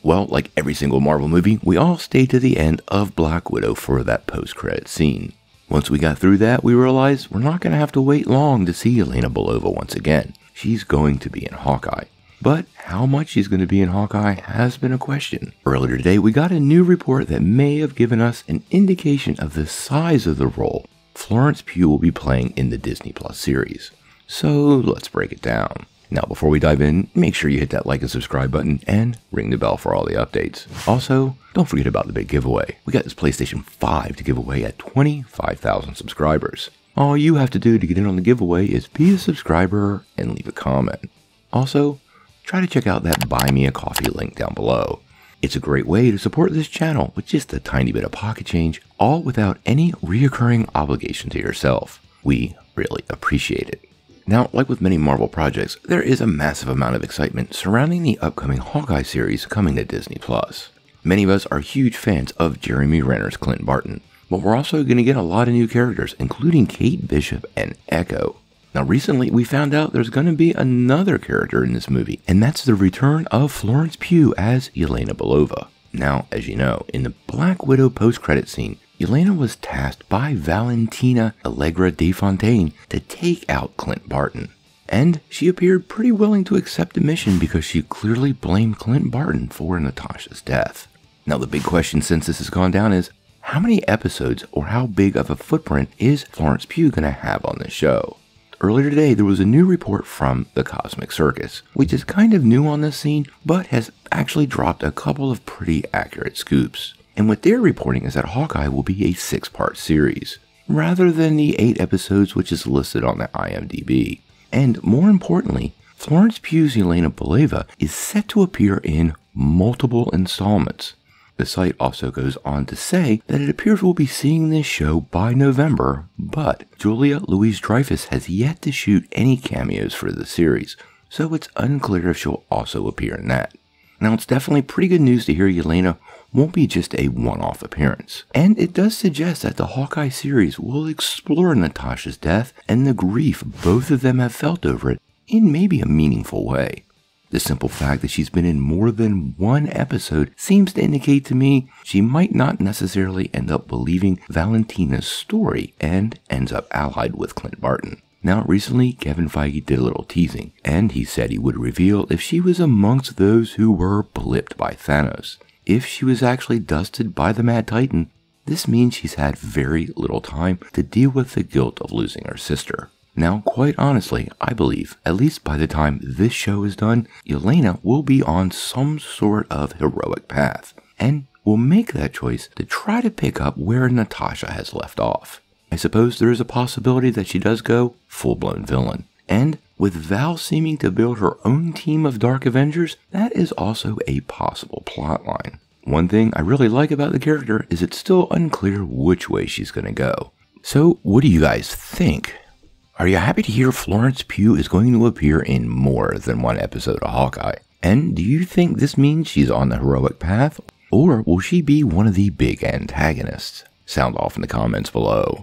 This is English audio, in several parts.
Well, like every single Marvel movie, we all stayed to the end of Black Widow for that post-credit scene. Once we got through that, we realized we're not going to have to wait long to see Yelena Belova once again. She's going to be in Hawkeye. But how much she's going to be in Hawkeye has been a question. Earlier today, we got a new report that may have given us an indication of the size of the role Florence Pugh will be playing in the Disney Plus series. So let's break it down. Now, before we dive in, make sure you hit that like and subscribe button and ring the bell for all the updates. Also, don't forget about the big giveaway. We got this PlayStation 5 to give away at 25,000 subscribers. All you have to do to get in on the giveaway is be a subscriber and leave a comment. Also, try to check out that Buy Me a Coffee link down below. It's a great way to support this channel with just a tiny bit of pocket change, all without any reoccurring obligation to yourself. We really appreciate it. Now, like with many Marvel projects, there is a massive amount of excitement surrounding the upcoming Hawkeye series coming to Disney+. Many of us are huge fans of Jeremy Renner's Clint Barton, but we're also going to get a lot of new characters, including Kate Bishop and Echo. Now, recently we found out there's going to be another character in this movie, and that's the return of Florence Pugh as Yelena Belova. Now, as you know, in the Black Widow post-credit scene, Yelena was tasked by Valentina Allegra de Fontaine to take out Clint Barton. And she appeared pretty willing to accept the mission because she clearly blamed Clint Barton for Natasha's death. Now, the big question since this has gone down is, how many episodes or how big of a footprint is Florence Pugh going to have on this show? Earlier today, there was a new report from the Cosmic Circus, which is kind of new on this scene, but has actually dropped a couple of pretty accurate scoops. And what they're reporting is that Hawkeye will be a 6-part series, rather than the 8 episodes which is listed on the IMDb. And more importantly, Florence Pugh's Yelena Belova is set to appear in multiple installments. The site also goes on to say that it appears we'll be seeing this show by November, but Julia Louis-Dreyfus has yet to shoot any cameos for the series, so it's unclear if she'll also appear in that. Now, it's definitely pretty good news to hear Yelena won't be just a one-off appearance. And it does suggest that the Hawkeye series will explore Natasha's death and the grief both of them have felt over it in maybe a meaningful way. The simple fact that she's been in more than one episode seems to indicate to me she might not necessarily end up believing Valentina's story and ends up allied with Clint Barton. Now, recently, Kevin Feige did a little teasing, and he said he would reveal if she was amongst those who were blipped by Thanos. If she was actually dusted by the Mad Titan, this means she's had very little time to deal with the guilt of losing her sister. Now, quite honestly, I believe, at least by the time this show is done, Yelena will be on some sort of heroic path, and will make that choice to try to pick up where Natasha has left off. I suppose there is a possibility that she does go full-blown villain. And with Val seeming to build her own team of Dark Avengers, that is also a possible plotline. One thing I really like about the character is it's still unclear which way she's going to go. So what do you guys think? Are you happy to hear Florence Pugh is going to appear in more than one episode of Hawkeye? And do you think this means she's on the heroic path? Or will she be one of the big antagonists? Sound off in the comments below.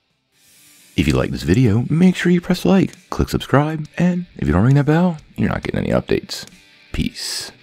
If you like this video, make sure you press like, click subscribe, and if you don't ring that bell, you're not getting any updates. Peace.